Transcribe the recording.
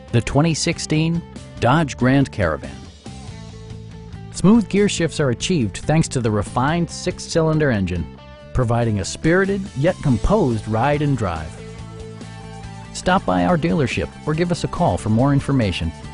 the 2016 Dodge Grand Caravan. Smooth gear shifts are achieved thanks to the refined 6-cylinder engine, providing a spirited yet composed ride and drive. Stop by our dealership or give us a call for more information.